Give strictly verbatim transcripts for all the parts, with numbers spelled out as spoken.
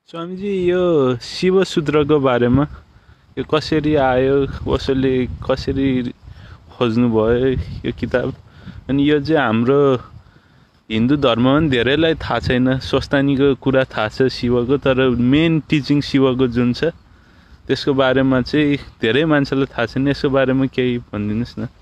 स्वामीजी यो शिव सूत्रको बारेमा यो कसरी आयो कसैले कसरी खोज्नु भयो यो किताब अनि यो चाहिँ हाम्रो हिन्दू धर्ममा पनि धेरैलाई थाहा छैन स्वस्थानीको कुरा थाहा छ शिवको तर मेन टिचिङ शिवको जुन छ त्यसको बारेमा चाहिँ धेरै मान्छेलाई थाहा छैन यसको बारेमा केही भनिदिनुस् न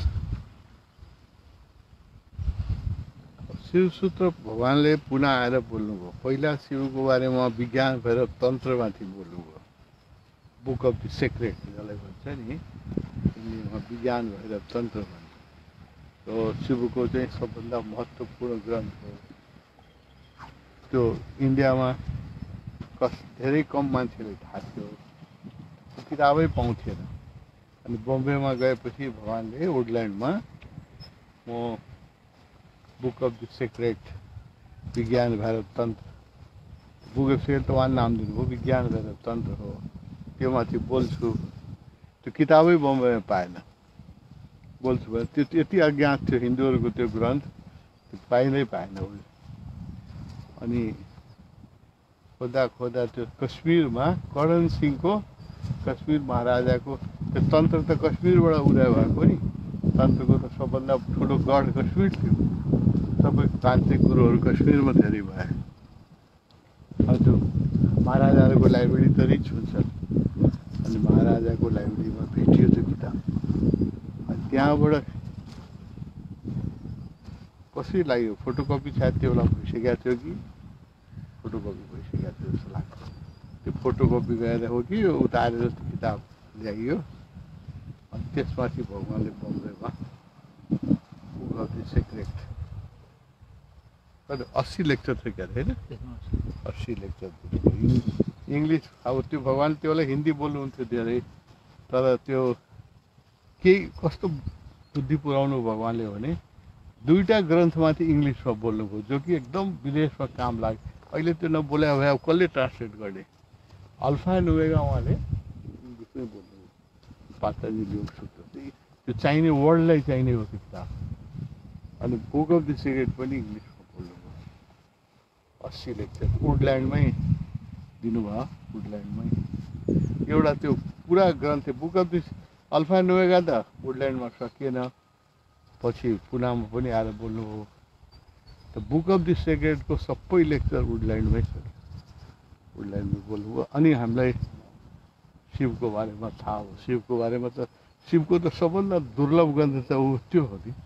शिव सूत्र भगवानले पुनः आएर बोल्नुभयो पहिला शिवको बारेमा विज्ञान भएर तन्त्रमाथि बोल्नुभयो बुक अफ द सेक्रेट जसलाई भन्छ नि हिन्दीमा विज्ञान भएर तन्त्र भन्छ त्यो शिवको चाहिँ सबभन्दा महत्त्वपूर्ण ग्रन्थ हो त्यो इन्डियामा कस धेरै कम मान्छेले थाहा थियो किताबै पाउँथेन अनि बम्बेमा गएपछि भगवानले वुडल्यान्डमा म बुक अफ द सेक्रेट विज्ञान भैरव तन्त्र बुक अफ सेक्रेट त उहाँले नाम दिनुभयो विज्ञान भैरव तन्त्र हो त्यो माथि बोल्छु त्यो किताबै बम्बईमा पाएन बोल्छु भयो त्यो यति अज्ञात थियो हिन्दूहरूको त्यो ग्रन्थ त्यो पाइनै पाएन उसले अनि खोज्दा खोज्दा त्यो कश्मीरमा करण सिंहको कश्मीर महाराजाको त्यो तन्त्र त कश्मीरबाट उदय भएको नि तन्त्रको त सबभन्दा ठुलो गढ कश्मीर थियो सबै तान्त्रिक गुरुहरू कश्मीरमा धेरै भए अब त्यो महाराजाहरूको लाइब्रेरी त रिच हुन्छ अनि महाराजाको लाइब्रेरीमा भेटियो त्यो किताब अनि त्यहाँबाट कसरी लाग्यो फोटोकपी सायद त्यो बेला भइसकेको थियो कि फोटोकपी भइसकेको थियो जस्तो लाग्छ त्यो फोटोकपी गएर हो कि उतारेर जस्तो किताब ल्याइयो अनि त्यसमाथि भगवानले बम्बेमा बुक अफ द सेक्रेट अस्सी लेक्चर थियो क्या होइन अस्सी लेक्चर इङ्ग्लिस अब त्यो भगवान् त्यो बेला हिन्दी बोल्नुहुन्थ्यो धेरै तर त्यो केही कस्तो बुद्धि पुऱ्याउनु भगवान्ले हो भने दुईवटा ग्रन्थमाथि इङ्ग्लिसमा बोल्नुभयो जो कि एकदम विदेशमा काम लाग्यो अहिले त्यो नबोले भए अब कसले ट्रान्सलेट गर्ने अल्फा एन्ड ओमेगा उहाँले इङ्ग्लिसमै बोल्नुभयो पातञ्जलि योग सूत्र त्यो चाहिने वर्ल्डलाई चाहिने हो किताब अनि बुक अफ द सिक्रेट पनि इङ्ग्लिस अस्सी लेक्चर वुडल्यान्डमै दिनुभयो वुडल्यान्डमै एउटा त्यो पुरा ग्रन्थ book of the alpha and omega त वुडल्यान्डमा सकिएन पछि पुनामा पनि आएर बोल्नुभयो त बुक अफ द सेक्रेटको सबै लेक्चर वुडल्यान्डमै छ वुडल्यान्डमै बोल्नुभयो अनि हामीलाई शिवको बारेमा थाहा हो शिवको बारेमा त शिवको त सबभन्दा दुर्लभ ग्रन्थ त ऊ त्यो हो नि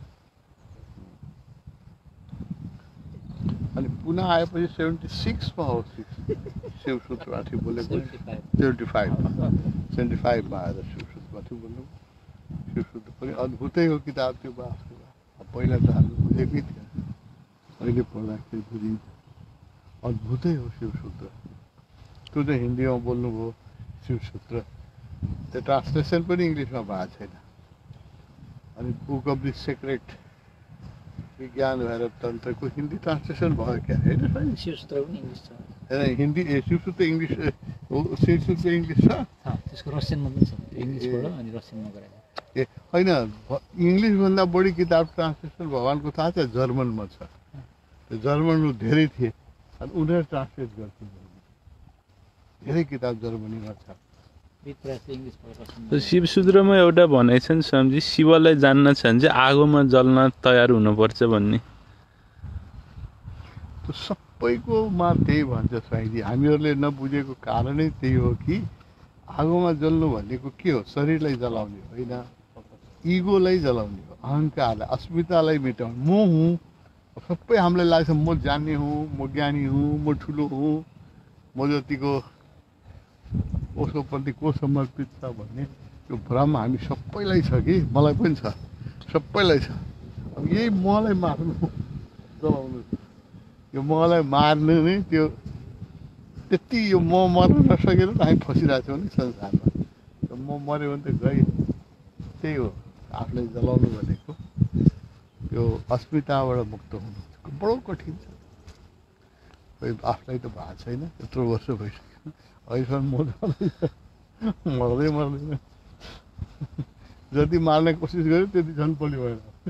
अनि पुनः आएपछि सेभेन्टी सिक्समा हो सिक्स शिव सूत्रमाथि बोलेको सेभेन्टी फाइभमा सेभेन्टी फाइभमा आएर शिव सूत्रमाथि बोल्नु शिव सूत्र पनि अद्भुतै हो किताब त्यो बासको पहिला त हामीले बुझेकै थियो अहिले पढ्दाखेरि बुझिन्छ अद्भुतै हो शिव सूत्र त्यो चाहिँ हिन्दीमा बोल्नुभयो शिव सूत्र त्यो ट्रान्सलेसन पनि इङ्ग्लिसमा भएको छैन अनि बुक अफ द सेक्रेट विज्ञान भएर तन्त्रको हिन्दी ट्रान्सलेसन भयो क्या होइन शिवसूत्र पनि इङ्ग्लिस छ होइन हिन्दी ए शिवसूत्र इङ्ग्लिस शिवसूत्र इङ्ग्लिस छ त्यसको रसियनमा पनि छ इङ्ग्लिसबाट अनि रसियनमा गराएको ए होइन इङ्ग्लिसभन्दा बढी किताब ट्रान्सलेसन भगवान्को थाहा छ जर्मनमा छ त्यो जर्मनमा धेरै थिए अनि उनीहरू ट्रान्सलेट गर्थे धेरै किताब जर्मनीमा छ शिव सूत्रमा एउटा भनाइ छ नि स्वामीजी शिवलाई जान्न छ भने चाहिँ आगोमा जल्न तयार हुनुपर्छ भन्ने त्यो सबैकोमा त्यही भन्छ स्वामीजी हामीहरूले नबुझेको कारणै त्यही हो कि आगोमा जल्नु भनेको के हो शरीरलाई जलाउने होइन इगोलाई जलाउने हो अहङ्कारलाई अस्मितालाई मेटाउने म हुँ सबै हामीलाई लाग्छ म जान्ने हुँ म ज्ञानी हुँ म ठुलो हुँ म जतिको उसकोप्रति को समर्पित छ भन्ने त्यो भ्रम हामी सबैलाई छ कि मलाई पनि छ सबैलाई छ अब यही मलाई मार्नु जलाउनु यो मलाई मार्नु नै त्यो त्यति यो म मर्न नसकेर त हामी फसिरहेको छौँ नि संसारमा म मऱ्यो भने त गएँ त्यही हो आफूलाई जलाउनु भनेको त्यो अस्मिताबाट मुक्त हुनु बडो कठिन छ आफूलाई त भएको छैन यत्रो वर्ष भइसक्यो अहिलेसम्म म मर्दै मर्दैन जति मार्ने कोसिस गर्यो त्यति झन् पल्यो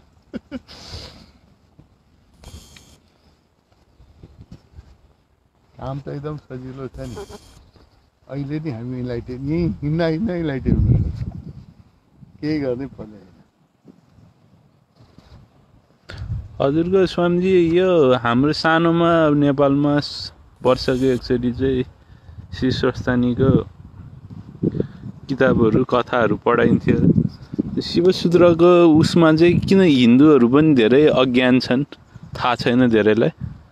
भएर काम त एकदम सजिलो छ नि अहिले नि हामी इन्लाइटेड यहीँ हिँड्दा हिँड्दा इन्लाइटेड हुनसक्छ केही गर्नै पर्दैन हजुरको स्वामीजी यो हाम्रो सानोमा नेपालमा वर्षको एकचोटि चाहिँ श्री स्वस्थानीको किताबहरू कथाहरू पढाइन्थ्यो शिव सूत्रको उसमा चाहिँ किन हिन्दूहरू पनि धेरै अज्ञान छन् थाहा छैन धेरैलाई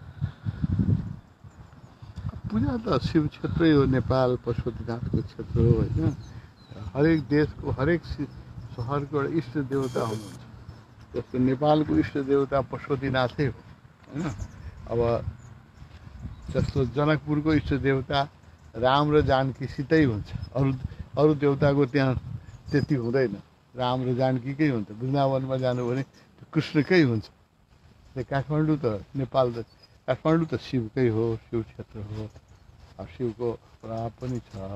पूजा त शिव क्षेत्रै हो नेपाल पशुपतिनाथको क्षेत्र हो होइन हरेक देशको हरेक सहरको एउटा इष्ट देवता हुनुहुन्छ जस्तो नेपालको इष्ट देवता पशुपतिनाथै हो होइन अब जस्तो जनकपुरको इष्ट देवता राम र जानकीसितै हुन्छ अरू अरू देवताको त्यहाँ त्यति हुँदैन राम र जानकीकै हुन्छ वृन्दावनमा जानु भने कृष्णकै हुन्छ काठमाडौँ त नेपाल त काठमाडौँ त शिवकै हो शिव क्षेत्र हो शिवको प्रभाव पनि छ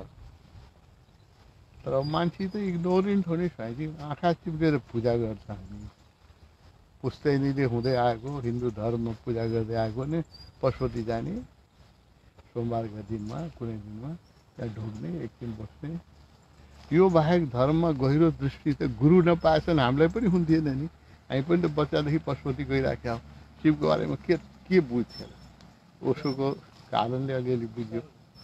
तर मान्छे त इग्नोरेन्ट हो नि स्वामी आँखा चिप्लेर पूजा गर्छ हामी पुस्तैनीले हुँदै आएको हिन्दू धर्ममा पूजा गर्दै आएको नि पशुपति जाने सोमबारका दिनमा कुनै दिनमा त्यहाँ ढोग्ने एकदिन बस्ने यो बाहेक धर्ममा गहिरो दृष्टि त गुरु नपाएछन् हामीलाई पनि हुन्थेन नि हामी पनि त बच्चादेखि पशुपति गइराखेका हौँ शिवको बारेमा के के बुझ्थेन उसोको कारणले अलिअलि बुझ्यो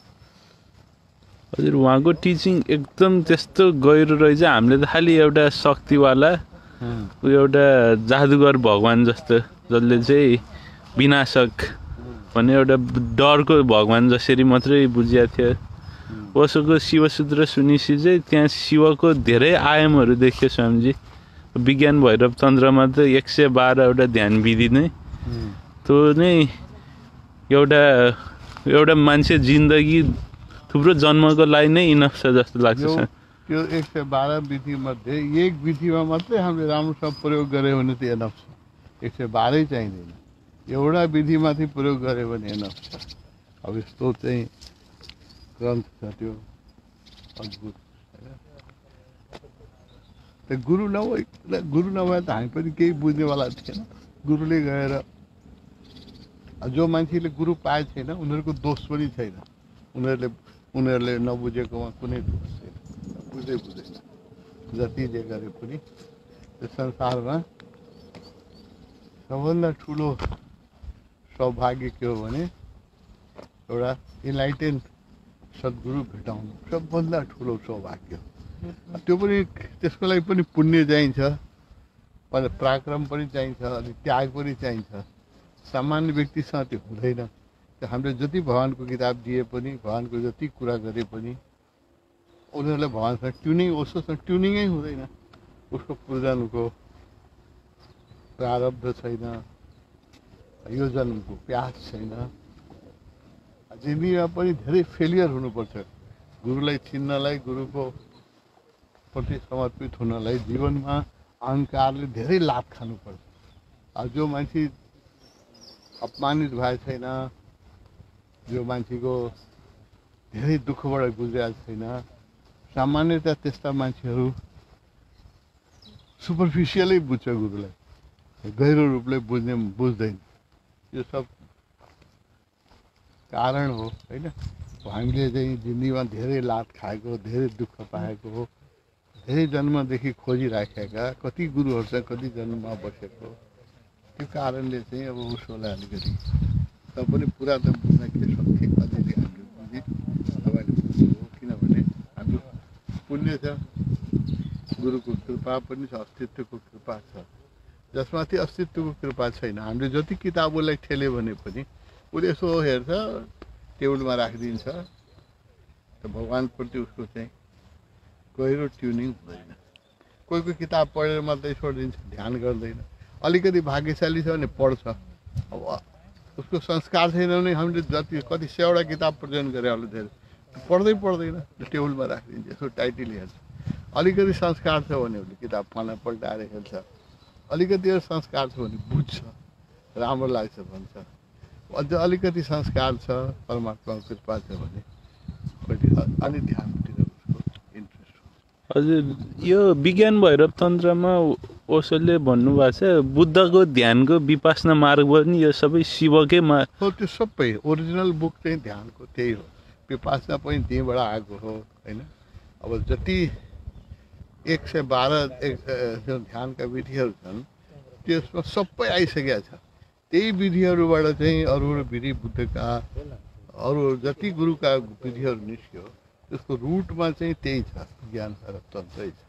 हजुर उहाँको टिचिङ एकदम त्यस्तो गहिरो रहेछ हामीले त खालि एउटा शक्तिवाला एउटा जादुगर भगवान् जस्तो जसले चाहिँ विनाशक भन्ने एउटा डरको भगवान् जसरी मात्रै बुझिएको थियो उसको शिवसूत्र सुनिसी चाहिँ त्यहाँ शिवको धेरै आयामहरू देखियो स्वामीजी विज्ञान भैरव तन्त्रमा त एक सय बाह्रवटा ध्यान विधि नै त्यो नै एउटा एउटा मान्छे जिन्दगी थुप्रो जन्मको लागि नै इनफ छ जस्तो लाग्छ त्यो एक सय बाह्र विधिमध्ये एक विधिमा मात्रै हामीले राम्रोसँग प्रयोग गऱ्यो भने त एनफ छ एक सय बाह्रै चाहिँदैन एउटा विधिमाथि प्रयोग गऱ्यो भने एनफ छ अब यस्तो चाहिँ ग्रन्थ छ त्यो अद्भुत त्यो गुरु नभए गुरु नभए त हामी पनि केही बुझ्नेवाला थिएन गुरुले गएर जो मान्छेले गुरु पाए छैन उनीहरूको दोष पनि छैन उनीहरूले उनीहरूले नबुझेकोमा कुनै दोष छैन बुझ्दै बुझ्दैन जतिले गरे पनि त्यो संसारमा सबभन्दा ठुलो सौभाग्य के हो भने एउटा इन्लाइटेन सद्गुरु भेटाउनु सबभन्दा ठुलो सौभाग्य हो त्यो पनि त्यसको लागि पनि पुण्य चाहिन्छ पराक्रम पनि चाहिन्छ अनि त्याग पनि चाहिन्छ सामान्य व्यक्तिसँग त्यो हुँदैन त्यो हामीले जति भगवान्को किताब दिए पनि भगवान्को जति कुरा गरे पनि उनीहरूलाई भगवान्सँग ट्युनिङ उसोसँग ट्युनिङै हुँदैन उसको पूजनको प्रारब्ध छैन यो जन्मको प्यास छैन जिन्दगीमा पनि धेरै फेलियर हुनुपर्छ गुरुलाई चिन्नलाई गुरुको प्रति समर्पित हुनलाई जीवनमा अहङ्कारले धेरै लाभ खानुपर्छ जो मान्छे अपमानित भएको छैन जो मान्छेको धेरै दुःखबाट गुज्रिएको छैन सामान्यतया त्यस्ता मान्छेहरू सुपरफिसियलै बुझ्छ गुरुलाई गहिरो रूपले बुझ्ने बुझ्दैन यो सब कारण हो होइन हामीले चाहिँ जिन्दगीमा धेरै लात खाएको धेरै दुःख पाएको हो धेरै जन्मदेखि खोजिराखेका कति गुरुहरूसँग कति जन्ममा बसेको त्यो कारणले चाहिँ अब उसोलाई अलिकति त पनि पुरा त बुझ्न के सक्थे अलिअलि हामीले बुझेँ तपाईँले बुझ्नुभयो किनभने हाम्रो पुण्य छ गुरुको कृपा पनि छ अस्तित्वको कृपा छ जसमाथि अस्तित्वको कृपा छैन हामीले जति किताबलाई ठेल्यो भने पनि उसले यसो हेर्छ टेबलमा राखिदिन्छ त भगवान्प्रति उसको चाहिँ गहिरो ट्युनिङ हुँदैन कोही कोही किताब पढेर मात्रै छोडिदिन्छ ध्यान गर्दैन अलिकति भाग्यशाली छ भने पढ्छ अब उसको संस्कार छैन भने हामीले जति कति सयवटा किताब प्रजन गरे होला धेरै पढ्दै पढ्दैन टेबलमा राखिदिन्छ यसो टाइटली हेर्छ अलिकति संस्कार छ भने उसले किताब पाना पल्टाएर हेर्छ अलिकति संस्कार छ भने बुझ्छ राम्रो लाग्छ भन्छ अझ अलिकति संस्कार छ परमात्माको कृपा छ भने अलि ध्यान दिएर उसको इन्ट्रेस्ट हुन्छ हजुर यो विज्ञान भैरव तन्त्रमा ओसोले भन्नुभएको छ बुद्धको ध्यानको विपासना मार्ग पनि यो सबै शिवकै मा हो। त्यो सबै ओरिजिनल बुक चाहिँ ध्यानको त्यही हो, विपासना पनि त्यहीँबाट आएको हो होइन। अब जति एक सय बाह्र एक त्यो ध्यानका विधिहरू छन् त्यसमा सबै आइसकेका छ। त्यही विधिहरूबाट चाहिँ अरू अरू विधि बुद्धका अरू जति गुरुका विधिहरू निस्क्यो त्यसको रुटमा चाहिँ त्यही छ, ज्ञान र तन्त्रै छ।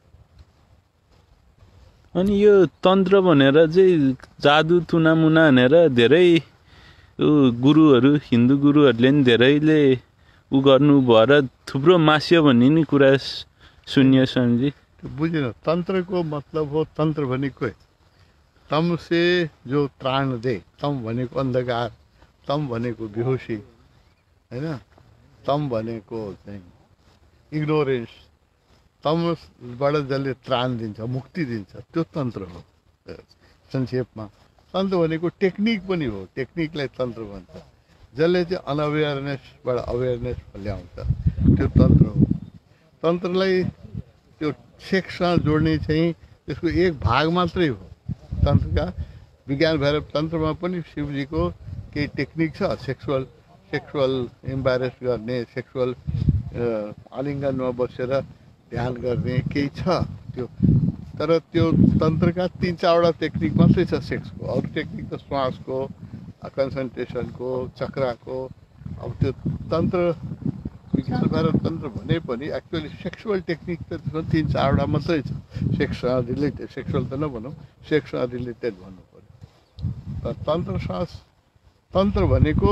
अनि यो तन्त्र भनेर चाहिँ जादु तुनामुना भनेर धेरै गुरुहरू हिन्दू गुरुहरूले नि धेरैले उ गर्नु भएर थुप्रो मास्यो भन्ने नि कुरा सुनियो स्वामीजी। त्यो बुझेन, तन्त्रको मतलब हो तन्त्र भनेको तम से जो त्राण दे, तम भनेको अन्धकार, तम भनेको बेहोसी होइन, तम भनेको चाहिँ इग्नोरेन्स, तमबाट जसले त्राण दिन्छ मुक्ति दिन्छ त्यो तन्त्र हो संक्षेपमा। तन्त्र भनेको टेक्निक पनि हो, टेक्निकलाई तन्त्र भन्छ। जसले चाहिँ अनअवेयरनेसबाट अवेरनेस ल्याउँछ त्यो तन्त्र हो। तन्त्रलाई त्यो सेक्ससँग जोड्ने चाहिँ त्यसको एक भाग मात्रै हो तन्त्रका। विज्ञान भएर तन्त्रमा पनि शिवजीको केही टेक्निक छ, सेक्सुअल सेक्सुअल इम्बारेस गर्ने, सेक्सुअल आलिङ्गनमा बसेर ध्यान गर्ने केही छ त्यो। तर त्यो तन्त्रका तिन चारवटा टेक्निक मात्रै छ सेक्सको, अरू टेक्निक त श्वासको, कन्सन्ट्रेसनको, चक्राको। अब त्यो तन्त्र विज्ञान भएर तन्त्र भने पनि एक्चुअली सेक्सुअल टेक्निक त त्यसमा तिन चारवटा मात्रै छ, सेक्ससँग रिलेटेड। सेक्सुअल त नभनौँ, सेक्ससँग रिलेटेड भन्नु पऱ्यो। तर तन्त्रशास्त्र तन्त्र भनेको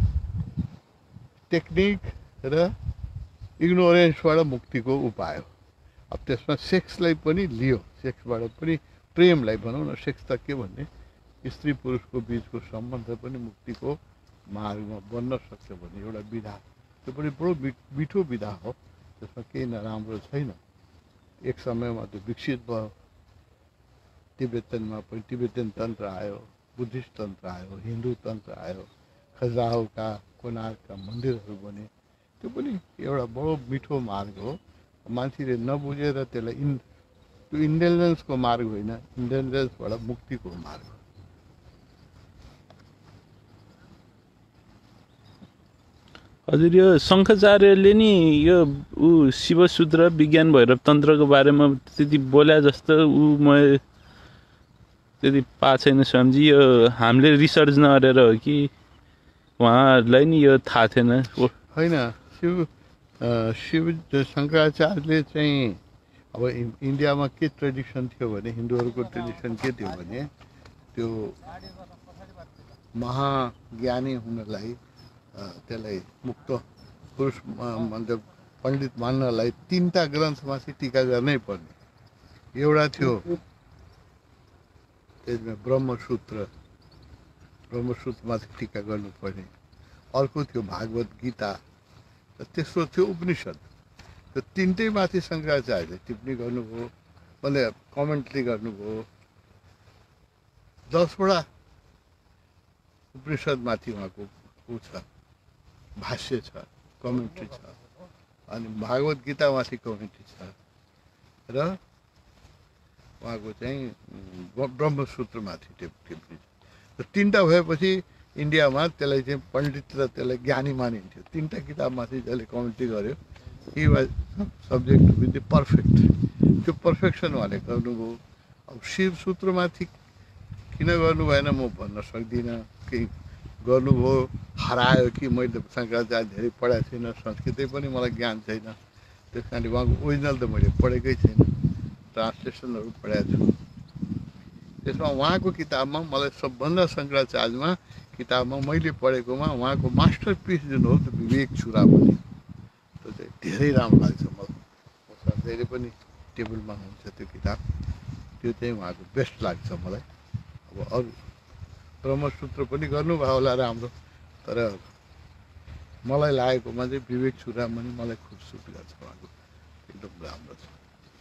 टेक्निक र इग्नोरेन्सबाट मुक्तिको उपाय हो। अब त्यसमा सेक्सलाई पनि लियो, सेक्सबाट पनि प्रेमलाई भनौँ न, सेक्स त के भन्ने स्त्री पुरुषको बिचको सम्बन्ध पनि मुक्तिको मार्गमा बन्न सक्छ भन्ने एउटा विधा, त्यो पनि बडो मिठो विधा हो, त्यसमा केही नराम्रो छैन। एक समयमा त्यो विकसित भयो, तिब्बतनमा पनि तिब्बतन तन्त्र आयो, बुद्धिस्ट तन्त्र आयो, हिन्दू तन्त्र आयो, खजुराहोका कोणार्कका मन्दिरहरू बने। त्यो पनि एउटा बडो मिठो मार्ग हो। मान्छेले नबुझेर त्यसलाई इन त्यो इन्टेलिजेन्सको मार्ग होइन, इन्टेलिजेन्सबाट मुक्तिको मार्ग हो। हजुर यो शङ्कराचार्यले नि यो ऊ शिव सूत्र विज्ञान भैरव तन्त्रको बारेमा त्यति बोल्या जस्तो ऊ म त्यति पाएको छैन स्वामीजी। यो हामीले रिसर्च नगरेर हो कि उहाँहरूलाई नि यो थाहा थिएन? होइन, शिव शिव शङ्कराचार्यले चाहिँ अब इन्डियामा के ट्रेडिसन थियो भने, हिन्दूहरूको ट्रेडिसन के थियो भने त्यो महाज्ञानी हुनलाई त्यसलाई मुक्त पुरुष मतलब पण्डित मान्नलाई तिनवटा ग्रन्थमाथि टिका गर्नै पर्ने। एउटा थियो त्यसमा ब्रह्मसूत्र, ब्रह्मसूत्रमाथि टिका गर्नुपर्ने। अर्को थियो भागवत गीता, र तेस्रो थियो उपनिषद। त्यो तिनटै माथि शङ्कराचार्यले टिप्पणी गर्नुभयो, मतलब कमेन्ट्री गर्नुभयो। दसवटा उपनिषदमाथि उहाँको ऊ छ, भाष्य छ, कमेन्ट्री छ, अनि भागवत गीतामाथि कमेन्ट्री छ, र उहाँको चाहिँ ब्रह्मसूत्रमाथि टिप्पणी छ। र तिनवटा भएपछि इन्डियामा त्यसलाई चाहिँ पण्डित र त्यसलाई ज्ञानी मानिन्थ्यो। तिनवटा किताबमाथि जसले कमेन्ट्री गर्यो he was subject with the perfect. त्यो पर्फेक्सन उहाँले गर्नुभयो। अब शिव सूत्रमाथि किन गर्नु भएन म भन्न सक्दिनँ। केही गर्नुभयो, हरायो कि मैले शङ्कराचार्य धेरै पढाएको छैन, संस्कृतै पनि मलाई ज्ञान छैन, त्यस कारणले उहाँको ओरिजिनल त मैले पढेकै छैन, ट्रान्सलेसनहरू पढाएको छु। त्यसमा उहाँको किताबमा मलाई सबभन्दा शङ्कराचार्यमा किताबमा मैले पढेकोमा उहाँको मास्टर पिस जुन हो त्यो विवेक चुरामणि, त्यो चाहिँ धेरै राम्रो लाग्छ मलाई। मसँग धेरै पनि टेबलमा हुन्छ त्यो किताब, त्यो चाहिँ उहाँको बेस्ट लाग्छ मलाई। अब अरू ब्रह्मसूत्र पनि गर्नुभयो होला राम्रो, तर मलाई लागेकोमा चाहिँ विवेक चुरामणि मलाई खुब सुट गर्छ, उहाँको एकदम राम्रो छ।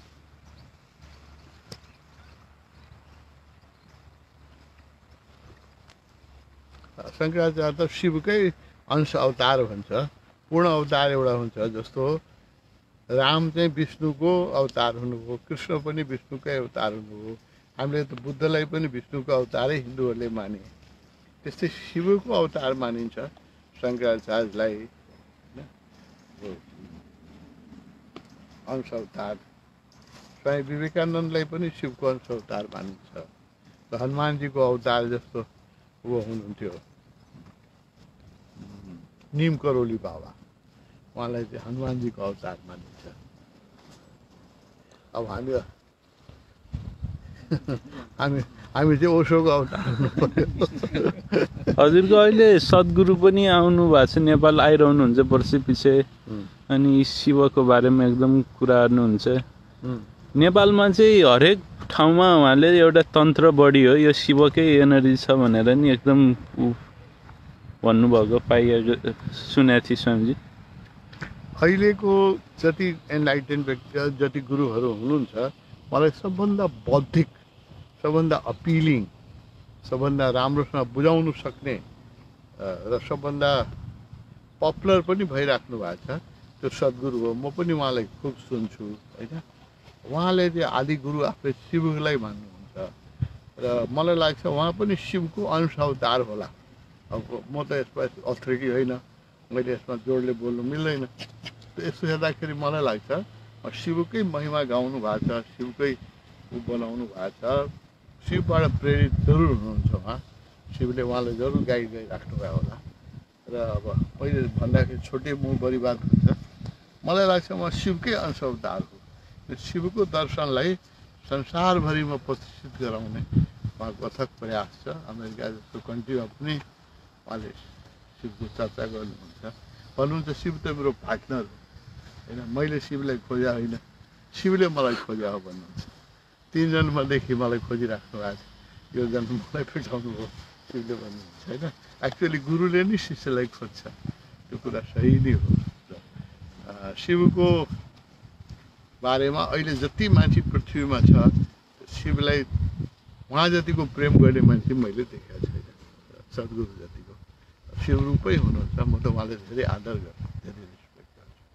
शङ्कराचार्य त शिवकै अंश अवतार भन्छ, पूर्ण अवतार एउटा हुन्छ। जस्तो राम चाहिँ विष्णुको अवतार हुनुभयो, कृष्ण पनि विष्णुकै अवतार हुनुभयो, हामीले त बुद्धलाई पनि विष्णुको अवतारै हिन्दूहरूले माने, त्यस्तै शिवको अवतार मानिन्छ शङ्कराचार्यलाई, अंश अवतार। स्वामी विवेकानन्दलाई पनि शिवको अंश अवतार मानिन्छ। त हनुमानजीको अवतार जस्तो वो हुनुहुन्थ्यो निम करोली बाबा, उहाँलाई चाहिँ हनुमानजीको अवतार मानिन्छ। अब हामी हामी हामी चाहिँ ओशोको अवतार हुनुपर्यो। हजुरको अहिले सद्गुरु पनि आउनु भएको छ, नेपाल आइरहनुहुन्छ वर्षै पछि, अनि शिवको बारेमा एकदम कुरा गर्नुहुन्छ। नेपालमा चाहिँ हरेक ठाउँमा उहाँले एउटा तन्त्र बढी हो, यो शिवकै एनर्जी छ भनेर नि एकदम भन्नुभएको पाइएको सुनेको थिएँ स्वामीजी। अहिलेको जति एनलाइटेन व्यक्ति जति गुरुहरू हुनुहुन्छ मलाई सबभन्दा बौद्धिक, सबभन्दा अपिलिङ, सबभन्दा राम्रोसँग बुझाउनु सक्ने र सबभन्दा पपुलर पनि भइराख्नु भएको छ त्यो सद्गुरु हो। म पनि उहाँलाई खुब सुन्छु होइन। उहाँले चाहिँ आदि गुरु आफै शिवलाई मान्नुहुन्छ र मलाई लाग्छ उहाँ पनि शिवको अंश अवतार होला। अब म त यसमा अथोरिटी होइन, मैले यसमा जोडले बोल्नु मिल्दैन। यसो हेर्दाखेरि मलाई लाग्छ शिवकै महिमा गाउनु भएको छ, शिवकै ऊ बनाउनु भएको छ, शिवबाट प्रेरित जरुर हुनुहुन्छ उहाँ। शिवले उहाँलाई जरुर गाइड गरिराख्नु भयो होला। र अब पहिले भन्दाखेरि छोटे मुहँभरि बात हुन्छ, मलाई लाग्छ उहाँ शिवकै अंश अवतार हो। यो शिवको दर्शनलाई संसारभरिमा प्रतिष्ठित गराउने उहाँको अथक प्रयास छ। अमेरिका जस्तो कन्ट्रीमा पनि उहाँले शिवको चर्चा गर्नुहुन्छ, भन्नुहुन्छ शिव त मेरो पार्टनर हो होइन, मैले शिवलाई खोजा होइन, शिवले मलाई खोजा हो भन्नुहुन्छ। तीन जन्मदेखि मलाई खोजिराख्नु भएको छ, यो जन्म मलाई भेटाउनु हो शिवले भन्नुहुन्छ होइन। एक्चुअली गुरुले नै शिष्यलाई खोज्छ, त्यो कुरा सही नै हो। शिवको बारेमा अहिले जति मान्छे पृथ्वीमा छ शिवलाई उहाँ जतिको प्रेम गर्ने मान्छे मैले देखेको छैन, सद्गुरु जतिको। शिवरूपै हुनुहुन्छ, म त उहाँलाई धेरै आदर गर्छु, धेरै रेस्पेक्ट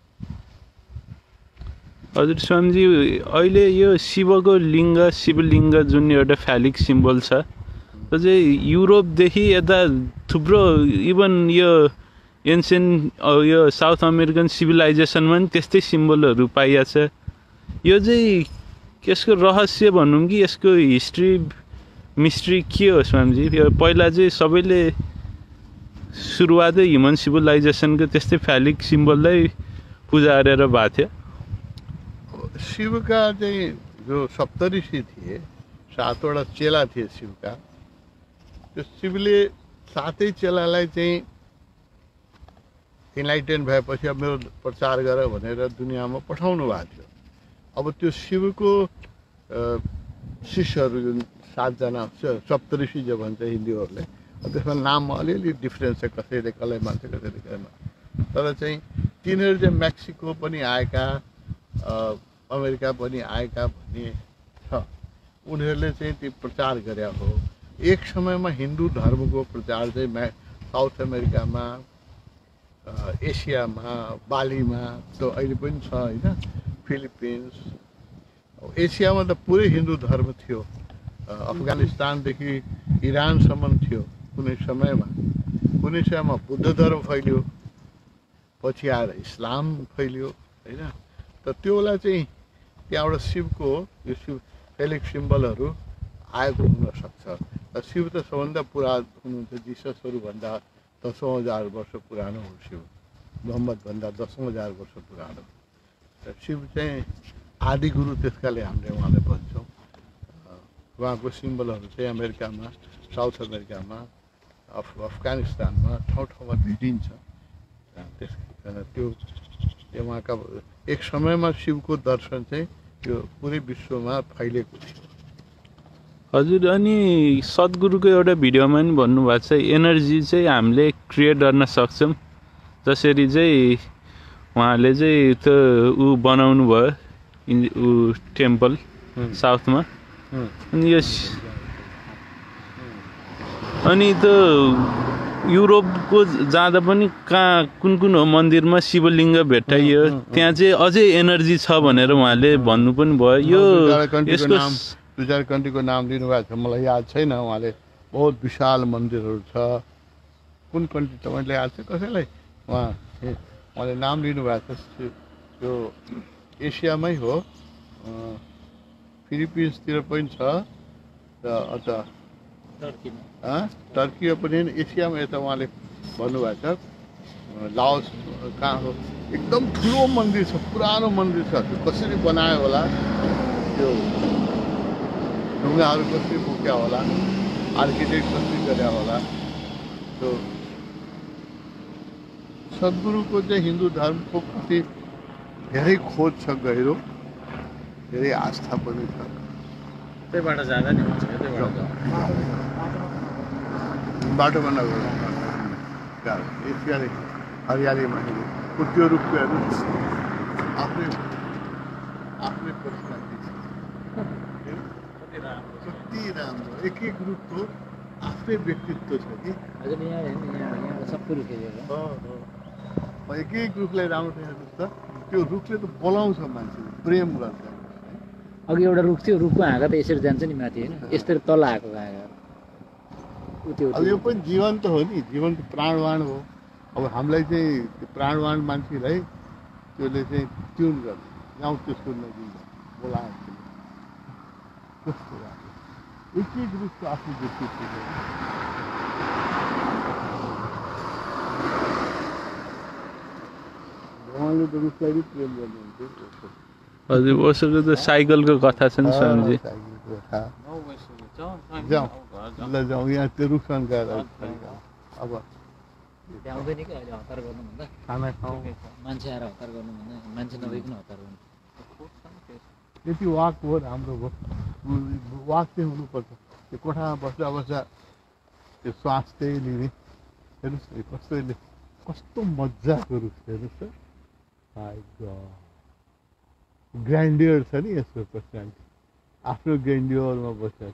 गर्छु। हजुर स्वामीजी, अहिले यो शिवको लिङ्ग, शिवलिङ्ग जुन एउटा फ्यालिक सिम्बल छ, त्यो चाहिँ युरोपदेखि यता थुप्रो इभन यो एन्सियन्ट यो साउथ अमेरिकन सिभिलाइजेसनमा पनि त्यस्तै सिम्बलहरू पाइएको छ। यो चाहिँ यसको रहस्य भनौँ कि यसको हिस्ट्री मिस्ट्री के हो स्वामीजी? यो पहिला चाहिँ सबैले सुरुवातै ह्युमन सिभिलाइजेसनको त्यस्तै फ्यालिक सिम्बललाई पूजा गरेर भएको थियो। शिवका चाहिँ जो सप्तऋषि थिए, सातवटा चेला थिए शिवका, त्यो शिवले सातै चेलालाई चाहिँ इन्लाइटेन भएपछि अब मेरो प्रचार गर भनेर दुनियाँमा पठाउनु भएको थियो। अब त्यो शिवको शिष्यहरू जुन सातजना सप्तऋषि जो भन्छ हिन्दूहरूले, त्यसमा नाममा अलिअलि डिफ्रेन्स छ, कसैले कसलाई मान्छ कसैले कसलाई मान्छ, तर चाहिँ तिनीहरू चाहिँ मेक्सिको पनि आएका, अमेरिका पनि आएका भन्ने छ। उनीहरूले चाहिँ त्यो प्रचार गरे हो। एक समयमा हिन्दू धर्मको प्रचार चाहिँ मे साउथ अमेरिकामा, एसियामा, बालीमा त अहिले पनि छ होइन, फिलिपिन्स, एसियामा त पुरै हिन्दू धर्म थियो। अफगानिस्तानदेखि इरानसम्म थियो कुनै समयमा। कुनै समयमा बुद्ध धर्म फैलियो, पछि आएर इस्लाम फैलियो होइन। त त्यो बेला चाहिँ त्यहाँबाट शिवको यो शिव फेलिक सिम्बलहरू आएको हुनसक्छ। र शिव त सबभन्दा पुरानो हुनुहुन्छ, जिससहरूभन्दा दसौँ हजार वर्ष पुरानो हो शिव, मोहम्मदभन्दा दसौँ हजार वर्ष पुरानो। र शिव चाहिँ आदि गुरु, त्यसकाले हामीले उहाँलाई भन्छौँ। उहाँको सिम्बलहरू चाहिँ अमेरिकामा, साउथ अमेरिकामा, अफ अफगानिस्तानमा ठाउँ ठाउँमा भेटिन्छ। त्यस कारण त्यो त्यो उहाँका एक समयमा शिवको दर्शन चाहिँ त्यो पुरै विश्वमा फैलिएको थियो। हजुर, अनि सद्गुरुको एउटा भिडियोमा पनि भन्नुभएको छ एनर्जी चाहिँ हामीले क्रिएट गर्न सक्छौँ। जसरी चाहिँ उहाँले चाहिँ त्यो ऊ बनाउनु भयो ऊ टेम्पल साउथमा, अनि यो अनि त्यो युरोपको जाँदा पनि कहाँ कुन कुन हो मन्दिरमा शिवलिङ्ग भेट्टाइयो, त्यहाँ चाहिँ अझै एनर्जी छ भनेर उहाँले भन्नु पनि भयो। यो यसको दुई चार कन्ट्रीको नाम लिनुभएको छ, मलाई याद छैन। उहाँले बहुत विशाल मन्दिरहरू छ। कुन कन्ट्री तपाईँले याद छ कसैलाई? उहाँ उहाँले नाम लिनुभएको छ। त्यो एसियामै हो, फिलिपिन्सतिर पनि छ र अन्त टर्कीमा पनि, एसियामा यता उहाँले भन्नुभएको छ। लाओस कहाँ हो, एकदम ठुलो मन्दिर छ, पुरानो मन्दिर छ। त्यो कसरी बनायो होला, त्यो ढुङ्गाहरू कसरी बोक्या होला, आर्किटेक्ट कसरी गरे होला। त्यो सद्गुरुको चाहिँ हिन्दू धर्मको प्रति धेरै खोज छ, गहिरो धेरै आस्था पनि छ। त्यहीबाट जाँदा नि हुन्छ, त्यहीबाट बाटोमा नगएर एसियाले हरियालीमा त्यो रुखको हेर्नु आफ्नै आफ्नै पर्सनालिटी छ। कति राम्रो, एक एक रुखको आफ्नै व्यक्तित्व छ कि। हजुर यहाँ हेर्नु, यहाँ सबै रुखेको एक एक रुखलाई राम्रो हेर्नुहोस् त, त्यो रुखले त बोलाउँछ मान्छेले, प्रेम गर्छ। अघि एउटा रुख थियो, रुखको हाँगा त यसरी जान्छ नि माथि होइन, यसरी तल आएको हाँगा। अब यो पनि जीवन त हो नि, जीवन त प्राणवान हो। अब हामीलाई चाहिँ त्यो प्राणवान मान्छेलाई त्यसले चाहिँ ट्युन गर्छ, गाउँ त्यसको नदिन्छ, बोलाउँछ। कस्तो राम्रो, एक एक रुखको आफ्नो व्यक्तित्व छ। भगवान्ले त रुखलाई पनि प्रेम गर्नुहुन्छ। हजुर, उसको त साइकलको कथा छ नि स्वामीजी। जाउँ ल जाउँ, यहाँ त्यो रुखसँग गएर अब आउँदैन कि अहिले हतार गर्नुभन्दा खाना खाउँ, मान्छे आएर हतार गर्नुभन्दा मान्छे नभइकन हतार गर्नु। त्यति वाक हो राम्रो भयो। वाक चाहिँ हुनुपर्छ। त्यो कोठामा बस्दा बस्दा त्यो श्वास चाहिँ लिने, हेर्नुहोस् न कस्तोले कस्तो मजाको रुख छ हेर्नुहोस् त। ग्रान्डियर छ नि यसको पर्सनालिटी, आफ्नो ग्रान्डियरमा बस्छ।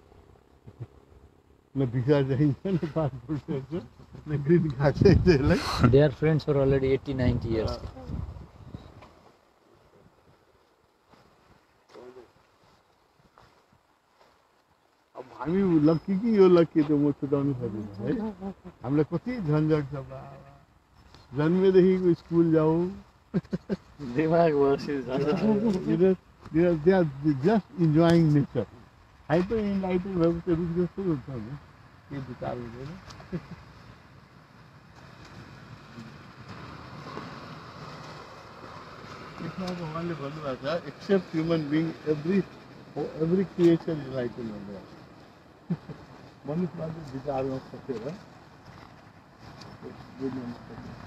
न भिसा चाहिन्छ, न पासपोर्ट चाहिन्छ, न ग्रिन कार्ड चाहिन्छ यसलाई। They are friends for already eighty ninety years. अब हामी लक्की कि यो लक्की त म छुटाउनु सक्दिनँ है। हामीलाई कति झन्झट छ, जन्मेदेखिको स्कुल जाऊ, दिमाग just enjoying nature. Hyper enlightened भएपछि रुख जस्तो हुन्छ नि, केही विचार हुँदैन। यसमा भगवान्ले भन्नुभएको छ, except human being every every creation enlightened भन्नुभएको छ। मनुष्यमा चाहिँ विचारमा सकेर